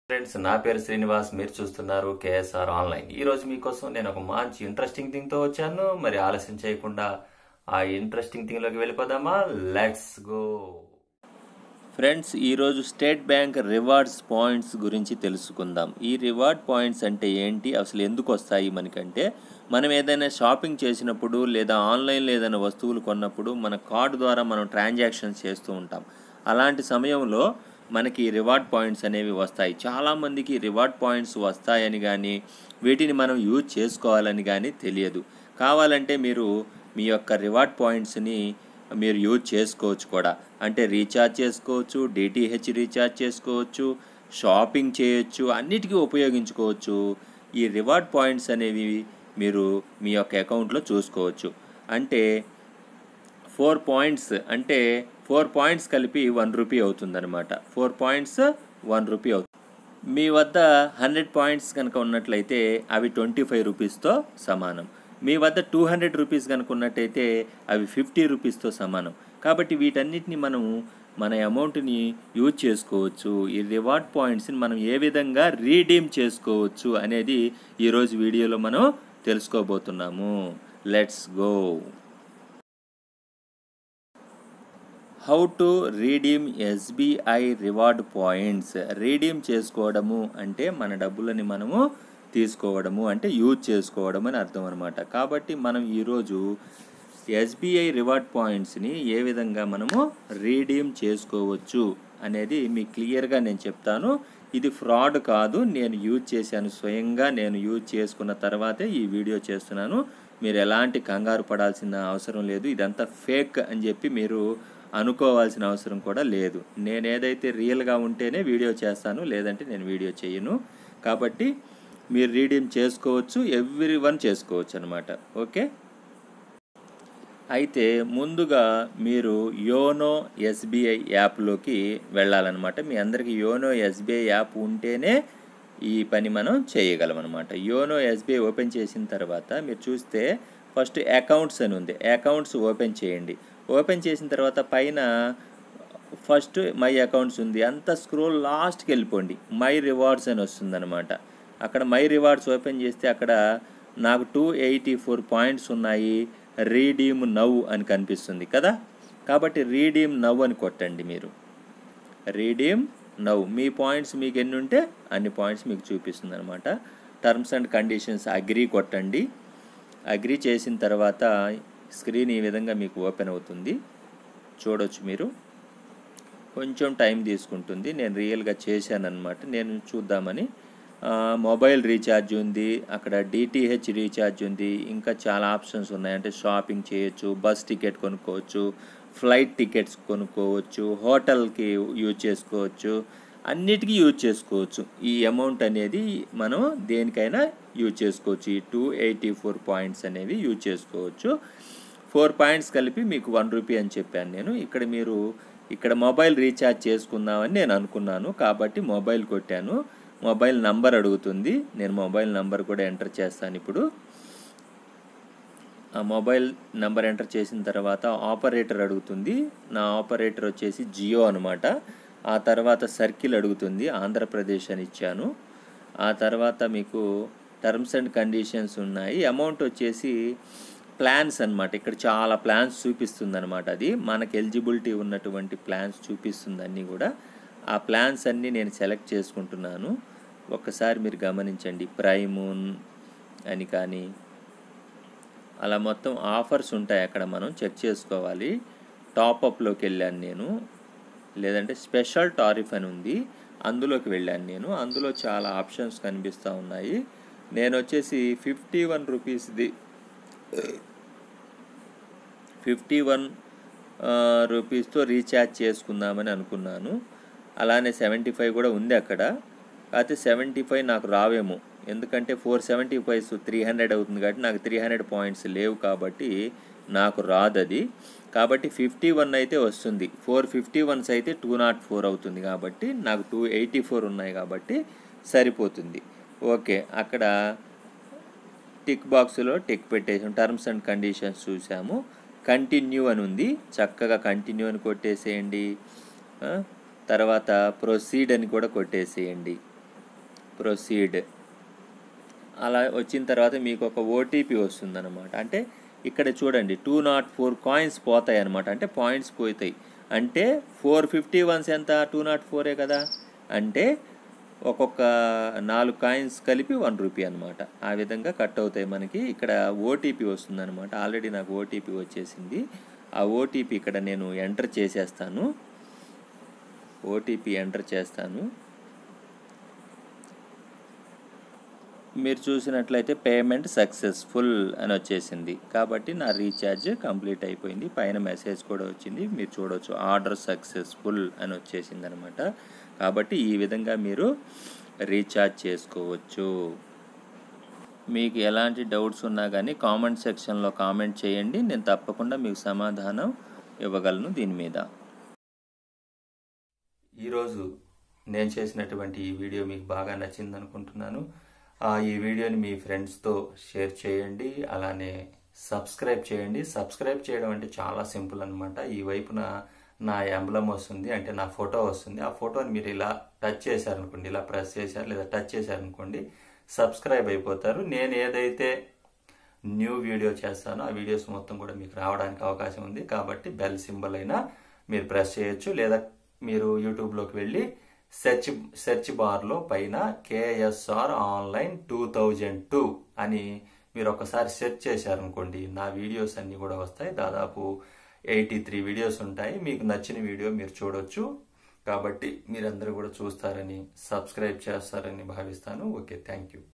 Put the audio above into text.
Friends, నా పేరు శ్రీనివాస్. మీరు చూస్తున్నారు కేఎస్ఆర్ ఆన్లైన్. ఈ రోజు మీకోసం నేను ఒక మంచి ఇంట్రెస్టింగ్ థింగ్ తో వచ్చాను. మరి ఆలస్యం చేయకుండా ఆ ఇంట్రెస్టింగ్ థింగ్ లోకి వెళ్ళిపోదామా? Let's go. ఫ్రెండ్స్, ఈరోజు స్టేట్ బ్యాంక్ రివార్డ్స్ పాయింట్స్ గురించి తెలుసుకుందాం. ఈ రివార్డ్ పాయింట్స్ అంటే ఏంటి, అసలు ఎందుకు వస్తాయి మనకంటే, మనం ఏదైనా షాపింగ్ చేసినప్పుడు లేదా ఆన్లైన్లో ఏదైనా వస్తువులు కొన్నప్పుడు మన కార్డు ద్వారా మనం ట్రాన్సాక్షన్స్ చేస్తూ ఉంటాం. అలాంటి సమయంలో మనకి రివార్డ్ పాయింట్స్ అనేవి వస్తాయి. చాలామందికి రివార్డ్ పాయింట్స్ వస్తాయని కానీ వీటిని మనం యూజ్ చేసుకోవాలని కానీ తెలియదు. కావాలంటే మీరు మీ యొక్క రివార్డ్ పాయింట్స్ని మీరు యూజ్ చేసుకోవచ్చు కూడా. అంటే రీఛార్జ్ చేసుకోవచ్చు, డిటిహెచ్ రీఛార్జ్ చేసుకోవచ్చు, షాపింగ్ చేయొచ్చు, అన్నిటికీ ఉపయోగించుకోవచ్చు. ఈ రివార్డ్ పాయింట్స్ అనేవి మీరు మీ యొక్క అకౌంట్లో చూసుకోవచ్చు. అంటే 4 పాయింట్స్ అంటే 4 పాయింట్స్ కలిపి 1 రూపీ అవుతుందన్నమాట. 4 పాయింట్స్ 1 రూపీ అవుతుంది. మీ వద్ద 100 పాయింట్స్ కనుక ఉన్నట్లయితే అవి 25 రూపీస్తో సమానం. మీ వద్ద 200 రూపీస్ కనుక ఉన్నట్టయితే అవి 50 రూపీస్తో సమానం. కాబట్టి వీటన్నిటిని మనం మన అమౌంట్ని యూజ్ చేసుకోవచ్చు. ఈ రివార్డ్ పాయింట్స్ని మనం ఏ విధంగా రీడీమ్ చేసుకోవచ్చు అనేది ఈరోజు వీడియోలో మనం తెలుసుకోబోతున్నాము. Let's go. How to redeem SBI reward points. Redeem చేసుకోవడము అంటే మన డబ్బులని మనము తీసుకోవడము, అంటే యూజ్ చేసుకోవడం అని అర్థం అనమాట. కాబట్టి మనం ఈరోజు ఎస్బీఐ రివార్డ్ పాయింట్స్ని ఏ విధంగా మనము రీడీమ్ చేసుకోవచ్చు అనేది మీకు క్లియర్గా నేను చెప్తాను. ఇది ఫ్రాడ్ కాదు, నేను యూజ్ చేశాను, స్వయంగా నేను యూజ్ చేసుకున్న తర్వాతే ఈ వీడియో చేస్తున్నాను. మీరు ఎలాంటి కంగారు పడాల్సిన అవసరం లేదు. ఇదంతా ఫేక్ అని చెప్పి మీరు అనుకోవాల్సిన అవసరం కూడా లేదు. నేను ఏదైతే రియల్గా ఉంటేనే వీడియో చేస్తాను, లేదంటే నేను వీడియో చేయను. కాబట్టి మీరు రీడీమ్ చేసుకోవచ్చు, ఎవ్రీవన్ చేసుకోవచ్చు అనమాట. ఓకే, అయితే ముందుగా మీరు యోనో ఎస్బీఐ యాప్లోకి వెళ్ళాలన్నమాట. మీ అందరికీ యోనో ఎస్బీఐ యాప్ ఉంటేనే ఈ పని మనం చేయగలం అనమాట. యోనో ఎస్బీఐ ఓపెన్ చేసిన తర్వాత మీరు చూస్తే ఫస్ట్ అకౌంట్స్ అని ఉంది. అకౌంట్స్ ఓపెన్ చేయండి. ఓపెన్ చేసిన తర్వాత పైన ఫస్ట్ మై అకౌంట్స్ ఉంది. అంతా స్క్రోల్ లాస్ట్కి వెళ్ళిపోండి. మై రివార్డ్స్ అని వస్తుందన్నమాట. అక్కడ మై రివార్డ్స్ ఓపెన్ చేస్తే అక్కడ నాకు 284 పాయింట్స్ ఉన్నాయి, రీడీమ్ నౌ అని కనిపిస్తుంది కదా. కాబట్టి రీడీమ్ నౌ అని కొట్టండి. మీరు రీడీమ్ నౌ, మీ పాయింట్స్ మీకు ఎన్ని ఉంటే అన్ని పాయింట్స్ మీకు చూపిస్తుంది అనమాట. టర్మ్స్ అండ్ కండిషన్స్ అగ్రీ కొట్టండి. అగ్రీ చేసిన తర్వాత స్క్రీన్ ఈ విధంగా మీకు ఓపెన్ అవుతుంది. చూడొచ్చు మీరు. కొంచెం టైం తీసుకుంటుంది. నేను రియల్గా చేశానన్నమాట, నేను చూద్దామని. మొబైల్ రీఛార్జ్ ఉంది, అక్కడ డిటిహెచ్ రీఛార్జ్ ఉంది, ఇంకా చాలా ఆప్షన్స్ ఉన్నాయి. అంటే షాపింగ్ చేయొచ్చు, బస్ టికెట్ కొనుక్కోవచ్చు, ఫ్లైట్ టికెట్స్ కొనుక్కోవచ్చు, హోటల్కి యూజ్ చేసుకోవచ్చు, అన్నిటికీ యూజ్ చేసుకోవచ్చు. ఈ అమౌంట్ అనేది మనం దేనికైనా యూజ్ చేసుకోవచ్చు. ఈ 284 పాయింట్స్ అనేవి యూజ్ చేసుకోవచ్చు. 4 పాయింట్స్ కలిపి మీకు 1 రూపీ అని చెప్పాను నేను. ఇక్కడ మొబైల్ రీఛార్జ్ చేసుకుందామని నేను అనుకున్నాను, కాబట్టి మొబైల్ కొట్టాను. మొబైల్ నంబర్ అడుగుతుంది. నేను మొబైల్ నంబర్ కూడా ఎంటర్ చేస్తాను. ఇప్పుడు ఆ మొబైల్ నంబర్ ఎంటర్ చేసిన తర్వాత ఆపరేటర్ అడుగుతుంది. నా ఆపరేటర్ వచ్చేసి జియో అనమాట. ఆ తర్వాత సర్కిల్ అడుగుతుంది, ఆంధ్రప్రదేశ్ అని ఇచ్చాను. ఆ తర్వాత మీకు టర్మ్స్ అండ్ కండిషన్స్ ఉన్నాయి. అమౌంట్ వచ్చేసి ప్లాన్స్ అనమాట. ఇక్కడ చాలా ప్లాన్స్ చూపిస్తుంది అనమాట. అది మనకు ఎలిజిబిలిటీ ఉన్నటువంటి ప్లాన్స్ చూపిస్తుంది అన్నీ కూడా. ఆ ప్లాన్స్ అన్నీ నేను సెలెక్ట్ చేసుకుంటున్నాను. ఒక్కసారి మీరు గమనించండి. ప్రైమూన్ అని కానీ అలా మొత్తం ఆఫర్స్ ఉంటాయి. అక్కడ మనం చెక్ చేసుకోవాలి. టాప్అప్లోకి వెళ్ళాను నేను, లేదంటే స్పెషల్ టారిఫ్ అని ఉంది, అందులోకి వెళ్ళాను నేను. అందులో చాలా ఆప్షన్స్ కనిపిస్తూ ఉన్నాయి. నేను వచ్చేసి 51 రూపీస్ది 51 రూపీస్తో రీఛార్జ్ చేసుకుందామని అనుకున్నాను. అలానే 75 కూడా ఉంది అక్కడ. అయితే 75 నాకు రావేమో, ఎందుకంటే 475 300 అవుతుంది కాబట్టి నాకు 300 పాయింట్స్ లేవు, కాబట్టి నాకు రాదు అది. కాబట్టి 51 అయితే వస్తుంది. 451 అయితే 204 అవుతుంది, కాబట్టి నాకు 284 ఉన్నాయి కాబట్టి సరిపోతుంది. ఓకే, అక్కడ టిక్ బాక్స్లో టిక్ పెట్టేసాము. టర్మ్స్ అండ్ కండిషన్స్ చూసాము. కంటిన్యూ అని ఉంది, చక్కగా కంటిన్యూ అని కొట్టేసేయండి. తర్వాత ప్రొసీడ్ అని కూడా కొట్టేసేయండి. ప్రొసీడ్. అలా వచ్చిన తర్వాత మీకు ఒక ఓటీపీ వస్తుందన్నమాట. అంటే ఇక్కడ చూడండి 204 కాయిన్స్ పోతాయి అన్నమాట. అంటే పాయింట్స్ పోతాయి. అంటే 450 వన్స్ ఎంత 204 కదా. అంటే ఒక్కొక్క 4 కాయిన్స్ కలిపి 1 రూపీ అనమాట. ఆ విధంగా కట్ అవుతాయి మనకి. ఇక్కడ ఓటీపీ వస్తుందన్నమాట. ఆల్రెడీ నాకు ఓటీపీ వచ్చేసింది. ఆ ఓటీపీ ఇక్కడ నేను ఎంటర్ చేసేస్తాను. ఓటీపీ ఎంటర్ చేస్తాను. మీరు చూసినట్లయితే పేమెంట్ సక్సెస్ఫుల్ అని వచ్చేసింది. కాబట్టి నా రీఛార్జ్ కంప్లీట్ అయిపోయింది. పైన మెసేజ్ కూడా వచ్చింది, మీరు చూడవచ్చు. ఆర్డర్ సక్సెస్ఫుల్ అని వచ్చేసింది అనమాట. కాబట్టి ఈ విధంగా మీరు రీఛార్జ్ చేసుకోవచ్చు. మీకు ఎలాంటి డౌట్స్ ఉన్నా కానీ కామెంట్ సెక్షన్లో కామెంట్ చేయండి. నేను తప్పకుండా మీకు సమాధానం ఇవ్వగలను దీని మీద. ఈరోజు నేను చేసినటువంటి ఈ వీడియో మీకు బాగా నచ్చింది అనుకుంటున్నాను. ఈ వీడియోని మీ ఫ్రెండ్స్తో షేర్ చేయండి. అలానే సబ్స్క్రైబ్ చేయండి. సబ్స్క్రైబ్ చేయడం అంటే చాలా సింపుల్ అనమాట. ఈ వైపున నా ఎంబ్లమ్ వస్తుంది, అంటే నా ఫోటో వస్తుంది. ఆ ఫోటోని మీరు ఇలా టచ్ చేశారనుకోండి, ఇలా ప్రెస్ చేశారు లేదా టచ్ చేశారనుకోండి, సబ్స్క్రైబ్ అయిపోతారు. నేను ఏదైతే న్యూ వీడియో చేస్తానో ఆ వీడియోస్ మొత్తం కూడా మీకు రావడానికి అవకాశం ఉంది. కాబట్టి బెల్ సింబల్ అయినా మీరు ప్రెస్ చేయొచ్చు. లేదా మీరు యూట్యూబ్లోకి వెళ్ళి సెర్చ్ బార్లో పైన KSR ఆన్లైన్ 2002 అని మీరు ఒకసారి సెర్చ్ చేశారనుకోండి, నా వీడియోస్ అన్నీ కూడా వస్తాయి. దాదాపు 83 వీడియోస్ ఉంటాయి. మీకు నచ్చిన వీడియో మీరు చూడొచ్చు. కాబట్టి మీరందరూ కూడా చూస్తారని, సబ్స్క్రైబ్ చేస్తారని భావిస్తాను. Okay, thank you.